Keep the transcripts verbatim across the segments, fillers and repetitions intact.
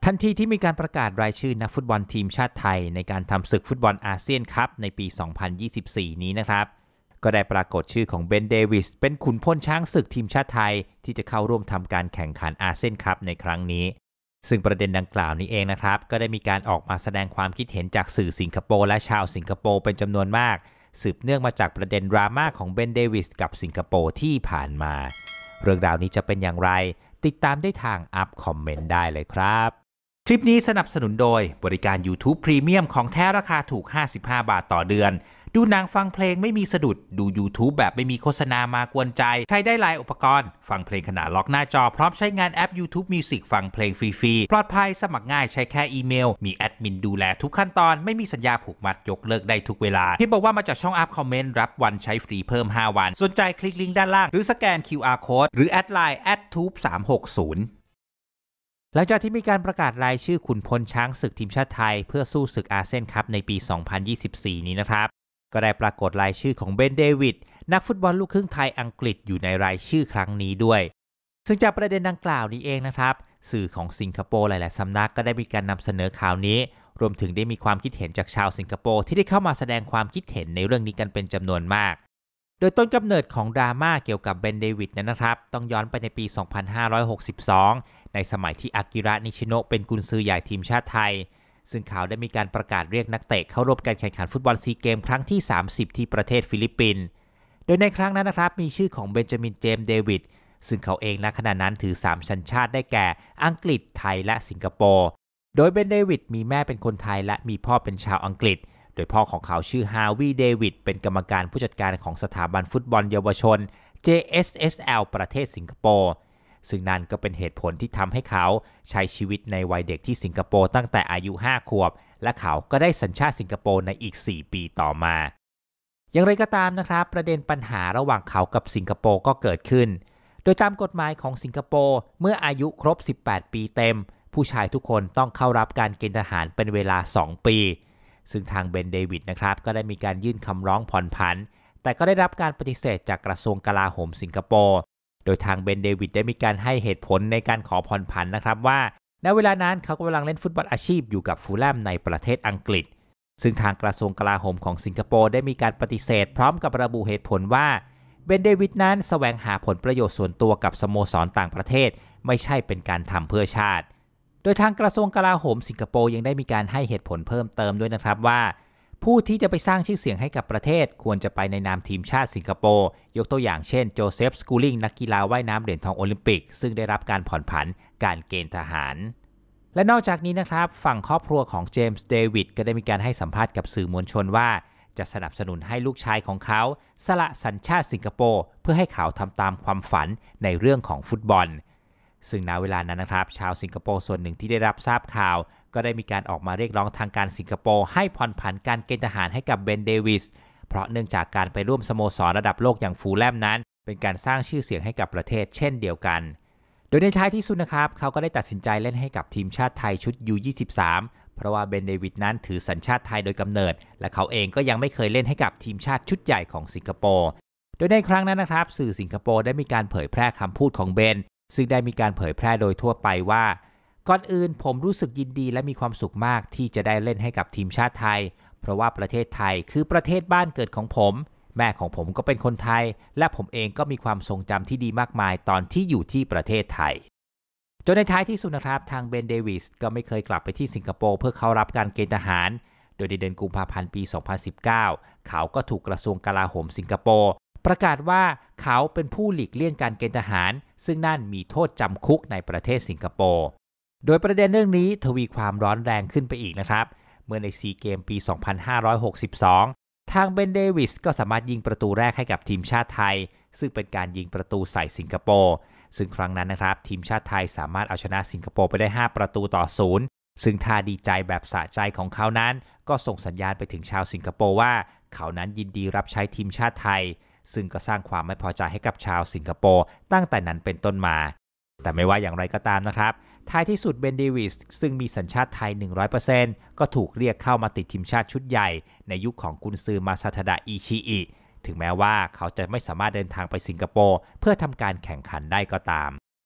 ทันทีที่มีการประกาศรายชื่อนักฟุตบอลทีมชาติไทยในการทำศึกฟุตบอลอาเซียนคัพในปี สองพันยี่สิบสี่ นี้นะครับก็ได้ปรากฏชื่อของเบน เดวิสเป็นขุนพลช้างศึกทีมชาติไทยที่จะเข้าร่วมทำการแข่งขันอาเซียนคัพในครั้งนี้ซึ่งประเด็นดังกล่าวนี้เองนะครับก็ได้มีการออกมาแสดงความคิดเห็นจากสื่อสิงคโปร์และชาวสิงคโปร์เป็นจำนวนมากสืบเนื่องมาจากประเด็นดราม่าของเบน เดวิสกับสิงคโปร์ที่ผ่านมาเรื่องราวนี้จะเป็นอย่างไรติดตามได้ทางอัพคอมเมนต์ได้เลยครับคลิปนี้สนับสนุนโดยบริการ YouTube Premium ของแท้ราคาถูกห้าสิบห้าบาทต่อเดือนดูหนังฟังเพลงไม่มีสะดุดดู YouTube แบบไม่มีโฆษณามากวนใจใช้ได้หลายอุปกรณ์ฟังเพลงขณะล็อกหน้าจอพร้อมใช้งานแอป YouTube Music ฟังเพลงฟรีๆปลอดภัยสมัครง่ายใช้แค่อีเมลมีแอดมินดูแลทุกขั้นตอนไม่มีสัญญาผูกมัดยกเลิกได้ทุกเวลาที่บอกว่ามาจากช่องอัพคอมเมนต์รับวันใช้ฟรีเพิ่มห้าวันสนใจคลิกลิงก์ด้านล่างหรือสแกน คิว อาร์ Code หรือแอดไลน์ แอท ทูบ สามหกศูนย์หลังจากที่มีการประกาศรายชื่อขุนพลช้างศึกทีมชาติไทยเพื่อสู้ศึกอาเซียนคัพในปี สองพันยี่สิบสี่ นี้นะครับก็ได้ปรากฏรายชื่อของเบน เดวิดนักฟุตบอลลูกครึ่งไทยอังกฤษอยู่ในรายชื่อครั้งนี้ด้วยซึ่งจากประเด็นดังกล่าวนี้เองนะครับสื่อของสิงคโปร์หลายๆสำนักก็ได้มีการนำเสนอข่าวนี้รวมถึงได้มีความคิดเห็นจากชาวสิงคโปร์ที่ได้เข้ามาแสดงความคิดเห็นในเรื่องนี้กันเป็นจำนวนมากโดยต้นกำเนิดของดราม่าเกี่ยวกับเบน เดวิดนั้นนะครับต้องย้อนไปในปี สองพันห้าร้อยหกสิบสอง ในสมัยที่อากิระ นิชิโนะเป็นกุนซือใหญ่ทีมชาติไทยซึ่งเขาได้มีการประกาศเรียกนักเตะเข้าร่วมการแข่งขันฟุตบอลซีเกมครั้งที่ สามสิบ ที่ประเทศฟิลิปปินส์โดยในครั้งนั้นนะครับมีชื่อของเบนจามิน เจมส์ เดวิดซึ่งเขาเองณขณะนั้นถือสามสัญชาติได้แก่อังกฤษไทยและสิงคโปร์โดยเบน เดวิดมีแม่เป็นคนไทยและมีพ่อเป็นชาวอังกฤษโดยพ่อของเขาชื่อฮาวี เดวิดเป็นกรรมการผู้จัดการของสถาบันฟุตบอลเยาวชน เจ เอส เอส แอล ประเทศสิงคโปร์ซึ่งนั่นก็เป็นเหตุผลที่ทำให้เขาใช้ชีวิตในวัยเด็กที่สิงคโปร์ตั้งแต่อายุห้าขวบและเขาก็ได้สัญชาติสิงคโปร์ในอีกสี่ปีต่อมาอย่างไรก็ตามนะครับประเด็นปัญหาระหว่างเขากับสิงคโปร์ก็เกิดขึ้นโดยตามกฎหมายของสิงคโปร์เมื่ออายุครบสิบแปดปีเต็มผู้ชายทุกคนต้องเข้ารับการเกณฑ์ทหารเป็นเวลาสองปีซึ่งทางเบน เดวิดนะครับก็ได้มีการยื่นคำร้องผ่อนผันแต่ก็ได้รับการปฏิเสธจากกระทรวงกลาโหมสิงคโปร์โดยทางเบน เดวิดได้มีการให้เหตุผลในการขอผ่อนผันนะครับว่าณเวลานั้นเขากำลังเล่นฟุตบอลอาชีพอยู่กับฟูลแลมในประเทศอังกฤษซึ่งทางกระทรวงกลาโหมของสิงคโปร์ได้มีการปฏิเสธพร้อมกับระบุเหตุผลว่าเบน เดวิดนั้นแสวงหาผลประโยชน์ส่วนตัวกับสโมสรต่างประเทศไม่ใช่เป็นการทำเพื่อชาติโดยทางกระทรวงกลาโหมสิงคโปร์ยังได้มีการให้เหตุผลเพิ่มเติมด้วยนะครับว่าผู้ที่จะไปสร้างชื่อเสียงให้กับประเทศควรจะไปในนามทีมชาติสิงคโปร์ยกตัวอย่างเช่นโจเซฟ สกูลิงนักกีฬาว่ายน้ำเหรียญทองโอลิมปิกซึ่งได้รับการผ่อนผันการเกณฑ์ทหารและนอกจากนี้นะครับฝั่งครอบครัวของเจมส์ เดวิดก็ได้มีการให้สัมภาษณ์กับสื่อมวลชนว่าจะสนับสนุนให้ลูกชายของเขาสละสัญชาติสิงคโปร์เพื่อให้เขาทำตามความฝันในเรื่องของฟุตบอลซึ่งณเวลานั้นนะครับชาวสิงคโปร์ส่วนหนึ่งที่ได้รับทราบข่าวก็ได้มีการออกมาเรียกร้องทางการสิงคโปร์ให้ผ่อนผันการเกณฑ์ทหารให้กับเบน เดวิสเพราะเนื่องจากการไปร่วมสโมสรระดับโลกอย่างฟูลแลมนั้นเป็นการสร้างชื่อเสียงให้กับประเทศเช่นเดียวกันโดยในท้ายที่สุดนะครับเขาก็ได้ตัดสินใจเล่นให้กับทีมชาติไทยชุด ยู ยี่สิบสาม เพราะว่าเบน เดวิดนั้นถือสัญชาติไทยโดยกำเนิดและเขาเองก็ยังไม่เคยเล่นให้กับทีมชาติชุดใหญ่ของสิงคโปร์โดยในครั้งนั้นนะครับสื่อสิงคโปร์ได้มีการเผยแพร่คำพูดของเบนซึ่งได้มีการเผยแพร่โดยทั่วไปว่าก่อนอื่นผมรู้สึกยินดีและมีความสุขมากที่จะได้เล่นให้กับทีมชาติไทยเพราะว่าประเทศไทยคือประเทศบ้านเกิดของผมแม่ของผมก็เป็นคนไทยและผมเองก็มีความทรงจำที่ดีมากมายตอนที่อยู่ที่ประเทศไทยจนในท้ายที่สุดนะครับทางเบน เดวิสก็ไม่เคยกลับไปที่สิงคโปร์เพื่อเข้ารับการเกณฑ์ทหารโดยในเดือนกุมภาพันธ์ปี สองพันสิบเก้า เขาก็ถูกกระทรวงกลาโหมสิงคโปร์ประกาศว่าเขาเป็นผู้หลีกเลี่ยงการเกณฑ์ทหารซึ่งนั่นมีโทษจำคุกในประเทศสิงคโปร์โดยประเด็นเรื่องนี้ทวีความร้อนแรงขึ้นไปอีกนะครับเมื่อในซีเกมปี สองพันห้าร้อยหกสิบสอง ทางเบน เดวิสก็สามารถยิงประตูแรกให้กับทีมชาติไทยซึ่งเป็นการยิงประตูใส่สิงคโปร์ซึ่งครั้งนั้นนะครับทีมชาติไทยสามารถเอาชนะสิงคโปร์ไปได้ห้าประตูต่อศูนย์ซึ่งท่าดีใจแบบสะใจของเขานั้นก็ส่งสัญญาณไปถึงชาวสิงคโปร์ว่าเขานั้นยินดีรับใช้ทีมชาติไทยซึ่งก็สร้างความไม่พอใจให้กับชาวสิงคโปร์ตั้งแต่นั้นเป็นต้นมาแต่ไม่ว่าอย่างไรก็ตามนะครับท้ายที่สุดเบน เดวิสซึ่งมีสัญชาติไทย หนึ่งร้อยเปอร์เซ็นต์ ก็ถูกเรียกเข้ามาติดทีมชาติชุดใหญ่ในยุคของกุนซือมาซาทาดะอิชิอิถึงแม้ว่าเขาจะไม่สามารถเดินทางไปสิงคโปร์เพื่อทำการแข่งขันได้ก็ตาม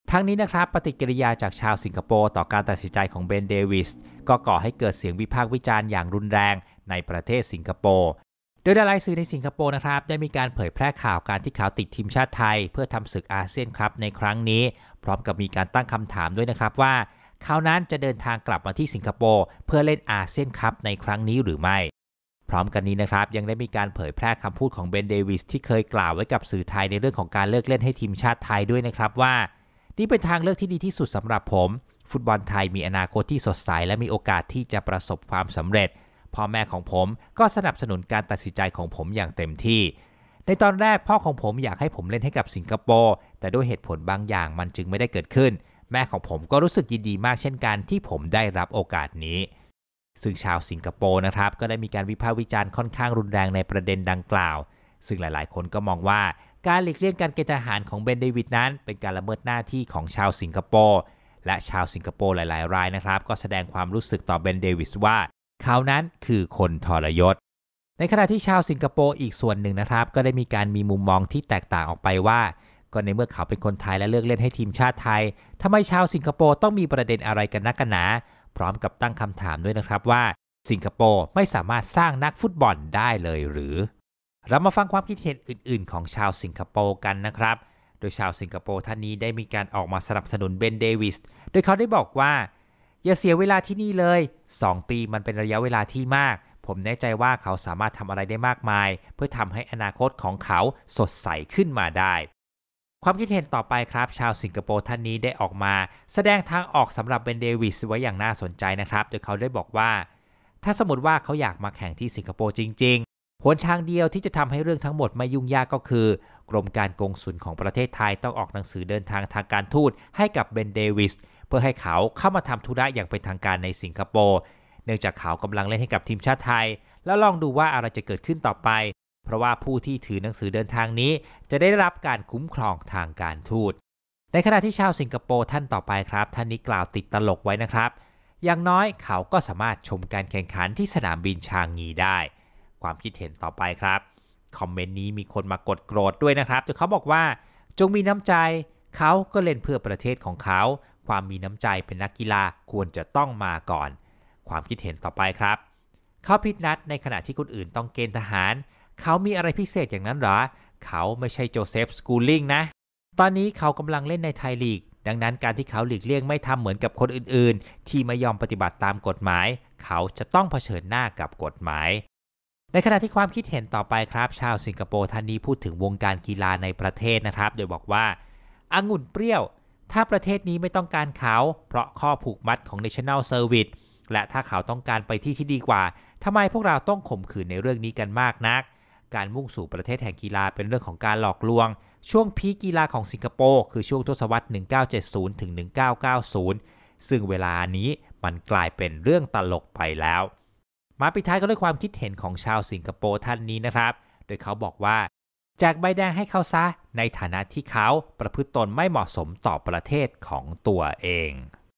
ทั้งนี้นะครับปฏิกิริยาจากชาวสิงคโปร์ต่อการตัดสินใจของเบนเดวิสก็ก่อให้เกิดเสียงวิพากษ์วิจารณ์อย่างรุนแรงในประเทศสิงคโปร์โดยดาราสื่อในสิงคโปร์นะครับได้มีการเผยแพร่ข่าวการที่เขาติดทีมชาติไทยเพื่อทำศึกอาเซียนครับในครั้งนี้พร้อมกับมีการตั้งคำถามด้วยนะครับว่าเขานั้นจะเดินทางกลับมาที่สิงคโปร์เพื่อเล่นอาเซียนคัพในครั้งนี้หรือไม่พร้อมกันนี้นะครับยังได้มีการเผยแพร่คำพูดของเบนเดวิสที่เคยกล่าวไว้กับสื่อไทยในเรื่องของการเลิกเล่นให้ทีมชาติไทยด้วยนะครับว่านี่เป็นทางเลือกที่ดีที่สุดสำหรับผมฟุตบอลไทยมีอนาคตที่สดใสและมีโอกาสที่จะประสบความสำเร็จพ่อแม่ของผมก็สนับสนุนการตัดสินใจของผมอย่างเต็มที่ในตอนแรกพ่อของผมอยากให้ผมเล่นให้กับสิงคโปร์แต่ด้วยเหตุผลบางอย่างมันจึงไม่ได้เกิดขึ้นแม่ของผมก็รู้สึกยินดีมากเช่นกันที่ผมได้รับโอกาสนี้ซึ่งชาวสิงคโปร์นะครับก็ได้มีการวิพากษ์วิจารณ์ค่อนข้างรุนแรงในประเด็นดังกล่าวซึ่งหลายๆคนก็มองว่าการหลีกเลี่ยงการเกณฑ์ทหารของเบนเดวิดนั้นเป็นการละเมิดหน้าที่ของชาวสิงคโปร์และชาวสิงคโปร์หลายๆรายนะครับก็แสดงความรู้สึกต่อเบนเดวิสว่าเขานั้นคือคนทรยศในขณะที่ชาวสิงคโปร์อีกส่วนหนึ่งนะครับก็ได้มีการมีมุมมองที่แตกต่างออกไปว่าก็ในเมื่อเขาเป็นคนไทยและเลือกเล่นให้ทีมชาติไทยทำไมชาวสิงคโปร์ต้องมีประเด็นอะไรกันนักกันหนาพร้อมกับตั้งคำถามด้วยนะครับว่าสิงคโปร์ไม่สามารถสร้างนักฟุตบอลได้เลยหรือเรามาฟังความคิดเห็นอื่นๆของชาวสิงคโปร์กันนะครับโดยชาวสิงคโปร์ท่านนี้ได้มีการออกมาสนับสนุนเบนเดวิสโดยเขาได้บอกว่าอย่าเสียเวลาที่นี่เลยสองปีมันเป็นระยะเวลาที่มากผมแน่ใจว่าเขาสามารถทำอะไรได้มากมายเพื่อทำให้อนาคตของเขาสดใสขึ้นมาได้ความคิดเห็นต่อไปครับชาวสิงคโปร์ท่านนี้ได้ออกมาแสดงทางออกสำหรับเบนเดวิสไว้อย่างน่าสนใจนะครับโดยเขาได้บอกว่าถ้าสมมติว่าเขาอยากมาแข่งที่สิงคโปร์จริงๆหนทางเดียวที่จะทำให้เรื่องทั้งหมดไม่ยุ่งยากก็คือกรมการกงสุลของประเทศไทยต้องออกหนังสือเดินทางทางการทูตให้กับเบนเดวิสเพื่อให้เขาเข้ามาทำธุระอย่างเป็นทางการในสิงคโปร์เนื่องจากเขากำลังเล่นให้กับทีมชาติไทยแล้วลองดูว่าอะไรจะเกิดขึ้นต่อไปเพราะว่าผู้ที่ถือหนังสือเดินทางนี้จะได้รับการคุ้มครองทางการทูตในขณะที่ชาวสิงคโปร์ท่านต่อไปครับท่านนี้กล่าวติดตลกไว้นะครับอย่างน้อยเขาก็สามารถชมการแข่งขันที่สนามบินชางงีได้ความคิดเห็นต่อไปครับคอมเมนต์นี้มีคนมากดโกรธด้วยนะครับโดยเขาบอกว่าจงมีน้ำใจเขาก็เล่นเพื่อประเทศของเขาความมีน้ำใจเป็นนักกีฬาควรจะต้องมาก่อนความคิดเห็นต่อไปครับเขาผิดนัดในขณะที่คนอื่นต้องเกณฑ์ทหารเขามีอะไรพิเศษอย่างนั้นหรอเขาไม่ใช่โจเซฟสกูลลิงนะตอนนี้เขากำลังเล่นในไทยลีกดังนั้นการที่เขาหลีกเลี่ยงไม่ทำเหมือนกับคนอื่นๆที่ไม่ยอมปฏิบัติตามกฎหมายเขาจะต้องเผชิญหน้ากับกฎหมายในขณะที่ความคิดเห็นต่อไปครับชาวสิงคโปร์ท่านนี้พูดถึงวงการกีฬาในประเทศนะครับโดยบอกว่าองุ่นเปรี้ยวถ้าประเทศนี้ไม่ต้องการเขาเพราะข้อผูกมัดของ National Service และถ้าเขาต้องการไปที่ที่ดีกว่าทำไมพวกเราต้องข่มขืนในเรื่องนี้กันมากนักการมุ่งสู่ประเทศแห่งกีฬาเป็นเรื่องของการหลอกลวงช่วงพีคกีฬาของสิงคโปร์คือช่วงทศวรรษหนึ่งพันเก้าร้อยเจ็ดสิบถึงหนึ่งพันเก้าร้อยเก้าสิบซึ่งเวลานี้มันกลายเป็นเรื่องตลกไปแล้วมาปิดท้ายกันด้วยความคิดเห็นของชาวสิงคโปร์ท่านนี้นะครับโดยเขาบอกว่าแจกใบแดงให้เขาซะในฐานะที่เขาประพฤติตนไม่เหมาะสมต่อประเทศของตัวเอง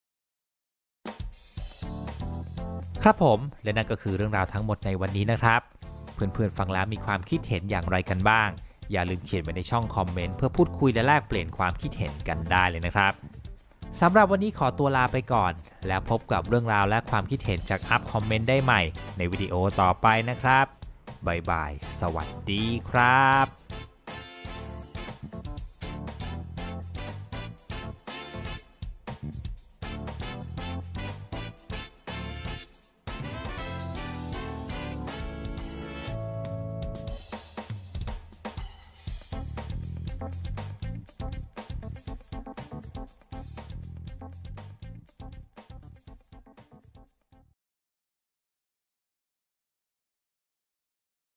ครับผมและนั่นก็คือเรื่องราวทั้งหมดในวันนี้นะครับเพื่อนๆฟังแล้วมีความคิดเห็นอย่างไรกันบ้างอย่าลืมเขียนไว้ในช่องคอมเมนต์เพื่อพูดคุยและแลกเปลี่ยนความคิดเห็นกันได้เลยนะครับสำหรับวันนี้ขอตัวลาไปก่อนแล้วพบกับเรื่องราวและความคิดเห็นจากอัพคอมเมนต์ได้ใหม่ในวิดีโอต่อไปนะครับบ๊ายบายสวัสดีครับ